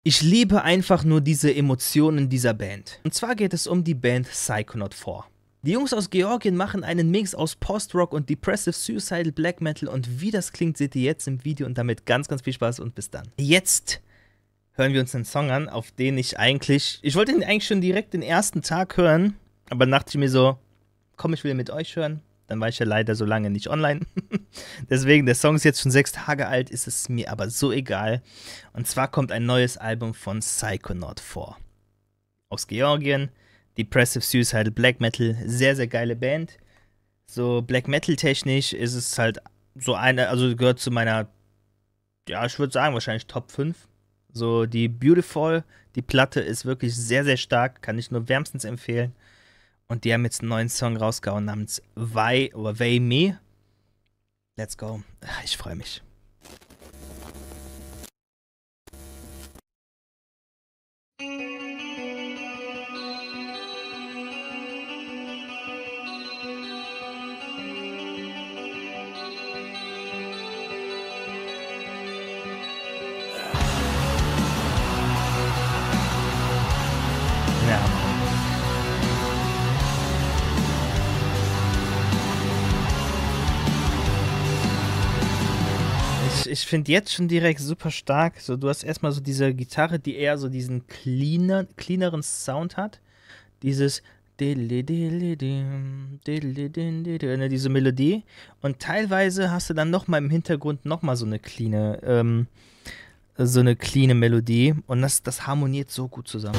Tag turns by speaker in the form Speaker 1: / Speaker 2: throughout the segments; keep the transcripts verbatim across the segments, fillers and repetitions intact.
Speaker 1: Ich liebe einfach nur diese Emotionen dieser Band. Und zwar geht es um die Band Psychonaut vier. Die Jungs aus Georgien machen einen Mix aus Post-Rock und Depressive Suicidal Black Metal und wie das klingt, seht ihr jetzt im Video und damit ganz, ganz viel Spaß und bis dann. Jetzt hören wir uns einen Song an, auf den ich eigentlich, ich wollte ihn eigentlich schon direkt den ersten Tag hören, aber dachte ich mir so, komm, ich will mit euch hören. Dann war ich ja leider so lange nicht online. Deswegen, der Song ist jetzt schon sechs Tage alt, ist es mir aber so egal. Und zwar kommt ein neues Album von Psychonaut vier. Aus Georgien, Depressive Suicidal Black Metal, sehr, sehr geile Band. So Black Metal technisch ist es halt so eine, also gehört zu meiner, ja, ich würde sagen wahrscheinlich Top fünf. So die Beautiful, die Platte ist wirklich sehr, sehr stark, kann ich nur wärmstens empfehlen. Und die haben jetzt einen neuen Song rausgehauen namens Why oder Why Me. Let's go. Ich freue mich. Ja. Ich, ich finde jetzt schon direkt super stark. So, du hast erstmal so diese Gitarre, die eher so diesen cleaner, cleaneren Sound hat. Dieses ne, diese Melodie. Und teilweise hast du dann nochmal im Hintergrund nochmal so eine cleane, ähm, so eine cleane Melodie. Und das, das harmoniert so gut zusammen.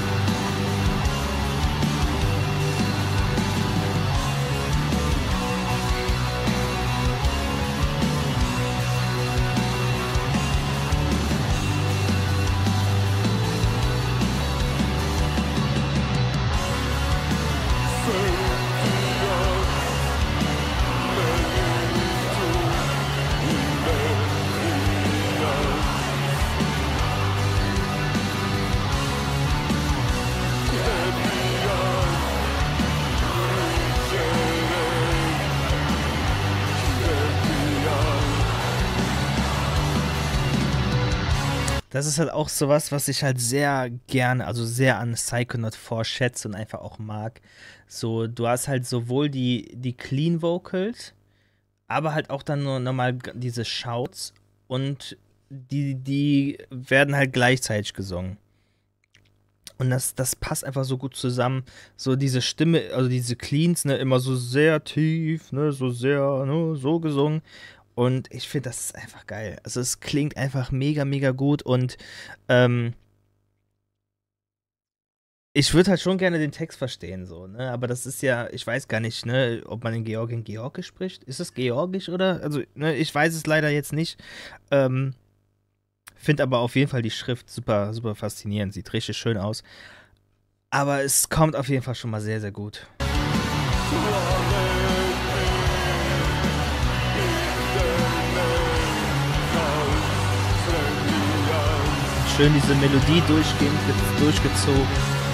Speaker 1: Das ist halt auch sowas, was ich halt sehr gerne, also sehr an Psychonaut vier schätze und einfach auch mag. So, du hast halt sowohl die, die Clean Vocals, aber halt auch dann nur nochmal diese Shouts und die, die werden halt gleichzeitig gesungen. Und das, das passt einfach so gut zusammen. So diese Stimme, also diese Cleans, ne, immer so sehr tief, ne, so sehr, ne, so gesungen. Und ich finde, das ist einfach geil. Also es klingt einfach mega, mega gut und ähm, ich würde halt schon gerne den Text verstehen, so, ne? Aber das ist ja, ich weiß gar nicht, ne, ob man in Georgien Georgisch spricht. Ist es Georgisch oder? Also, ne, ich weiß es leider jetzt nicht. Ähm, finde aber auf jeden Fall die Schrift super, super faszinierend. Sieht richtig schön aus. Aber es kommt auf jeden Fall schon mal sehr, sehr gut. Schön diese Melodie durchgehend durchgezogen.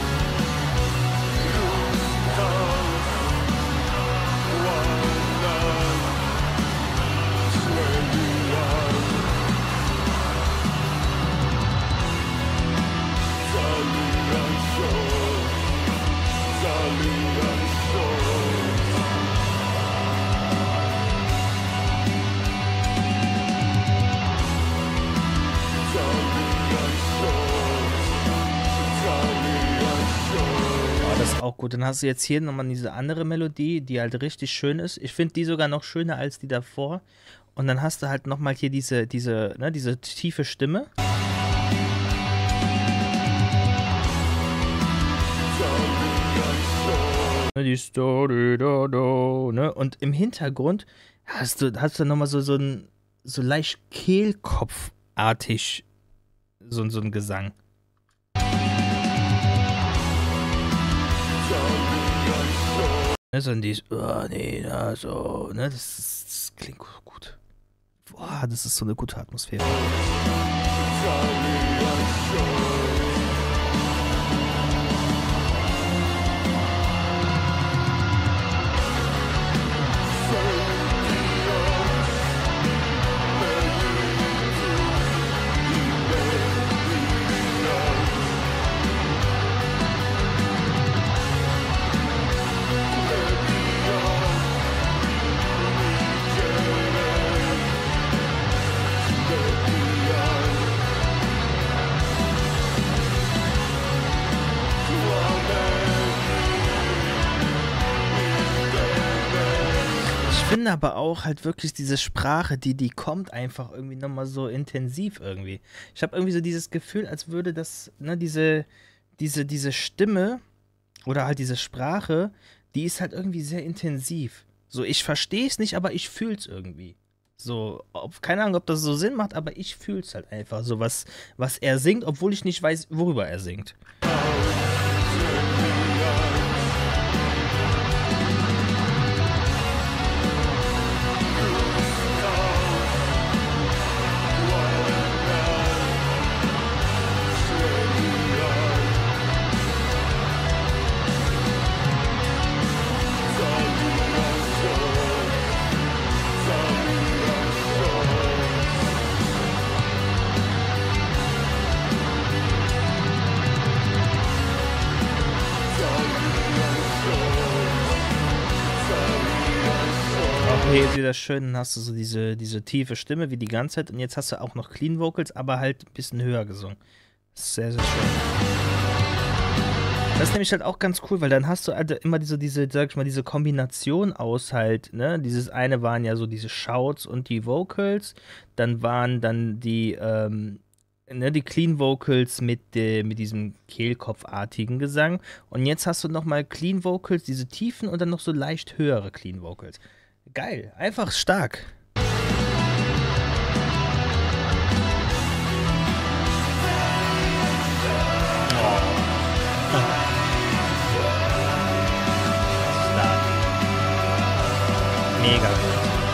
Speaker 1: Auch gut, dann hast du jetzt hier nochmal diese andere Melodie, die halt richtig schön ist. Ich finde die sogar noch schöner als die davor. Und dann hast du halt nochmal hier diese, diese, ne, diese tiefe Stimme. Die Story, da, da, ne? Und im Hintergrund hast du, hast du nochmal so, so ein so leicht Kehlkopfartig so, so ein Gesang. Ne, so die, oh nee, na, so, ne, das, ist, das klingt gut. Boah, das ist so eine gute Atmosphäre. finde aber auch halt wirklich diese Sprache, die, die kommt einfach irgendwie nochmal so intensiv irgendwie. Ich habe irgendwie so dieses Gefühl, als würde das, ne, diese, diese, diese Stimme oder halt diese Sprache, die ist halt irgendwie sehr intensiv. So, ich verstehe es nicht, aber ich fühle es irgendwie. So, ob, keine Ahnung, ob das so Sinn macht, aber ich fühle es halt einfach. So, was, was er singt, obwohl ich nicht weiß, worüber er singt. Hier ist wieder schön, dann hast du so diese, diese tiefe Stimme wie die ganze Zeit und jetzt hast du auch noch Clean Vocals, aber halt ein bisschen höher gesungen. Das ist sehr, sehr schön. Das ist nämlich halt auch ganz cool, weil dann hast du halt immer diese, diese, sag ich mal, diese Kombination aus halt, ne, dieses eine waren ja so diese Shouts und die Vocals, dann waren dann die, ähm, ne, die Clean Vocals mit, äh, mit diesem Kehlkopfartigen Gesang und jetzt hast du nochmal Clean Vocals, diese tiefen und dann noch so leicht höhere Clean Vocals. Geil, einfach stark. Stark. Mega gut.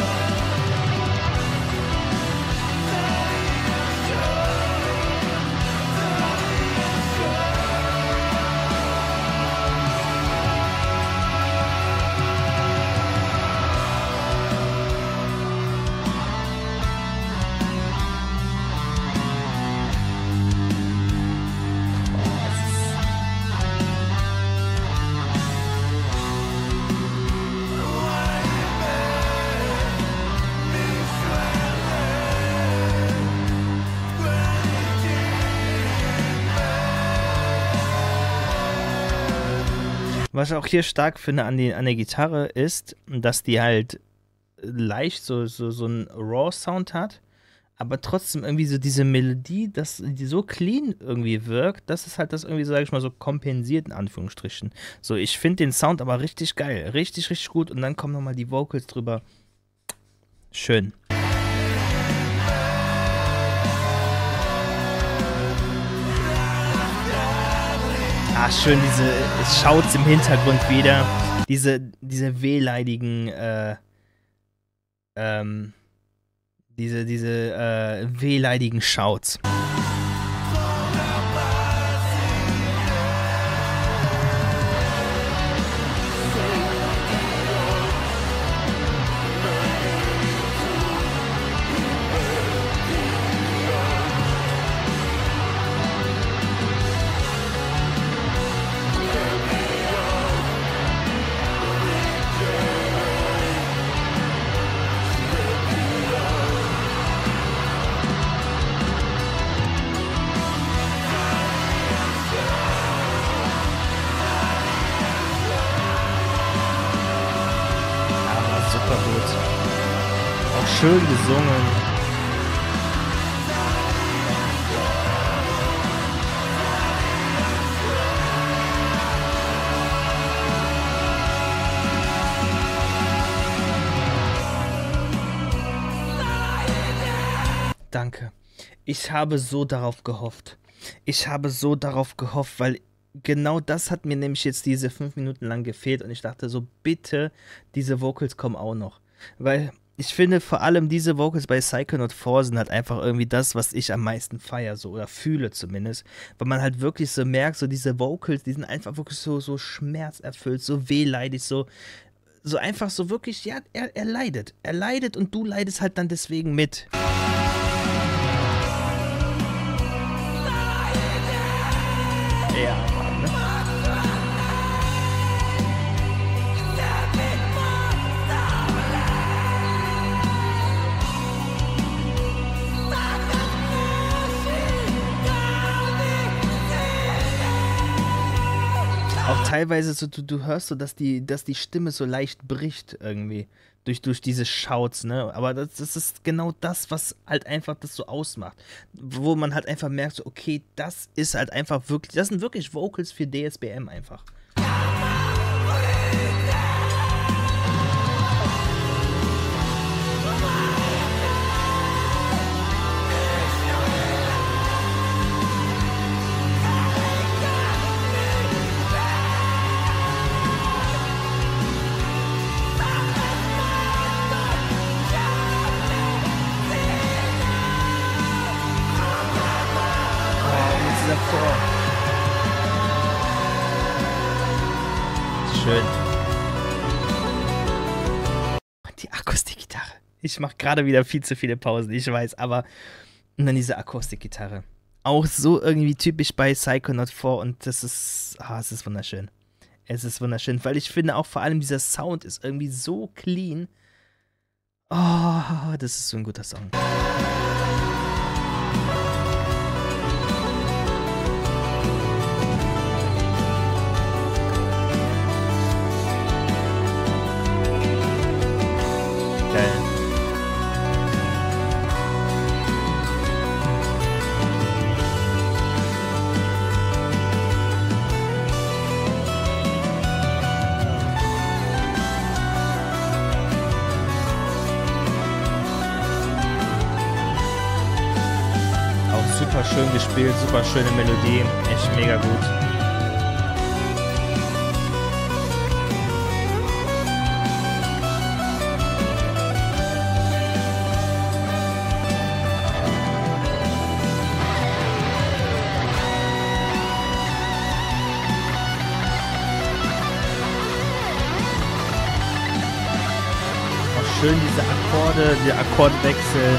Speaker 1: Was ich auch hier stark finde an, die, an der Gitarre ist, dass die halt leicht so, so, so einen Raw-Sound hat, aber trotzdem irgendwie so diese Melodie, dass die so clean irgendwie wirkt, dass es halt das irgendwie, sage ich mal, so kompensiert in Anführungsstrichen. So, ich finde den Sound aber richtig geil, richtig, richtig gut und dann kommen nochmal die Vocals drüber. Schön. Ah, schön, diese Shouts im Hintergrund wieder. Diese, diese wehleidigen, äh, ähm, diese, diese, äh, wehleidigen Shouts. Schön gesungen. Danke. Ich habe so darauf gehofft. Ich habe so darauf gehofft, weil genau das hat mir nämlich jetzt diese fünf Minuten lang gefehlt und ich dachte so, bitte, diese Vocals kommen auch noch. Weil ich finde vor allem diese Vocals bei Psychonaut vier sind halt einfach irgendwie das, was ich am meisten feiere, so, oder fühle zumindest, weil man halt wirklich so merkt, so diese Vocals, die sind einfach wirklich so, so schmerzerfüllt, so wehleidig, so, so einfach so wirklich, ja, er, er leidet, er leidet und du leidest halt dann deswegen mit. Ja, Mann, ne? Auch teilweise so, du, du hörst so, dass die, dass die Stimme so leicht bricht irgendwie. Durch, durch diese Shouts, ne? Aber das, das ist genau das, was halt einfach das so ausmacht. Wo man halt einfach merkt, so, okay, das ist halt einfach wirklich, das sind wirklich Vocals für D S B M einfach. Schön. Und die Akustikgitarre. Ich mache gerade wieder viel zu viele Pausen, ich weiß, aber und dann diese Akustikgitarre. Auch so irgendwie typisch bei Psychonaut vier und das ist, ah, es ist wunderschön. Es ist wunderschön, weil ich finde auch vor allem dieser Sound ist irgendwie so clean. Oh, das ist so ein guter Song. Super schön gespielt, super schöne Melodie, echt mega gut. Auch schön diese Akkorde, der Akkordwechsel.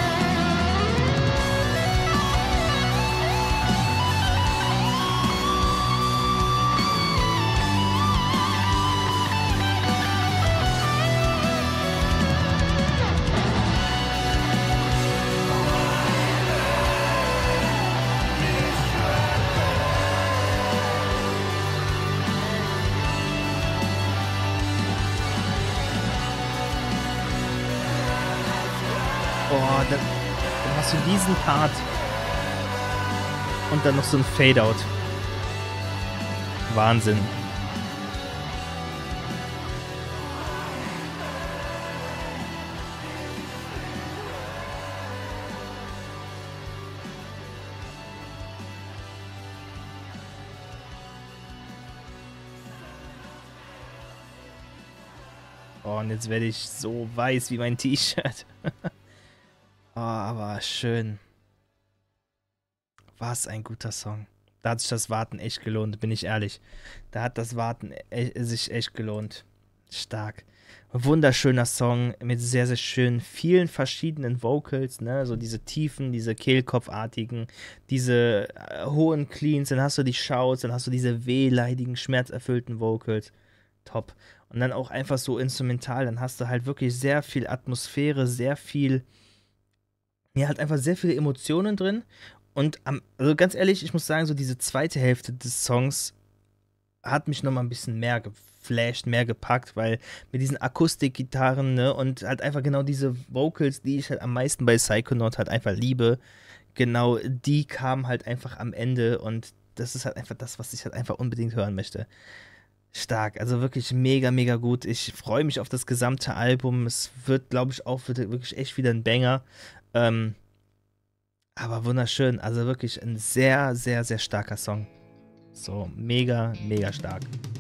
Speaker 1: Boah, dann, dann hast du diesen Part und dann noch so ein Fade-Out. Wahnsinn. Oh, und jetzt werde ich so weiß wie mein T-Shirt. Oh, aber schön. Was ein guter Song. Da hat sich das Warten echt gelohnt, bin ich ehrlich. Da hat das Warten e sich echt gelohnt. Stark. Wunderschöner Song mit sehr, sehr schön vielen verschiedenen Vocals, ne? So diese tiefen, diese kehlkopfartigen, diese äh, hohen Cleans, dann hast du die Shouts, dann hast du diese wehleidigen, schmerzerfüllten Vocals. Top. Und dann auch einfach so instrumental, dann hast du halt wirklich sehr viel Atmosphäre, sehr viel ja, halt einfach sehr viele Emotionen drin. Und am, also ganz ehrlich, ich muss sagen, so diese zweite Hälfte des Songs hat mich nochmal ein bisschen mehr geflasht, mehr gepackt, weil mit diesen Akustikgitarren, ne, und halt einfach genau diese Vocals, die ich halt am meisten bei Psychonaut halt einfach liebe, genau die kamen halt einfach am Ende und das ist halt einfach das, was ich halt einfach unbedingt hören möchte. Stark, also wirklich mega, mega gut. Ich freue mich auf das gesamte Album. Es wird, glaube ich, auch wirklich echt wieder ein Banger. Ähm, aber wunderschön, also wirklich ein sehr, sehr, sehr starker Song. So, mega, mega stark.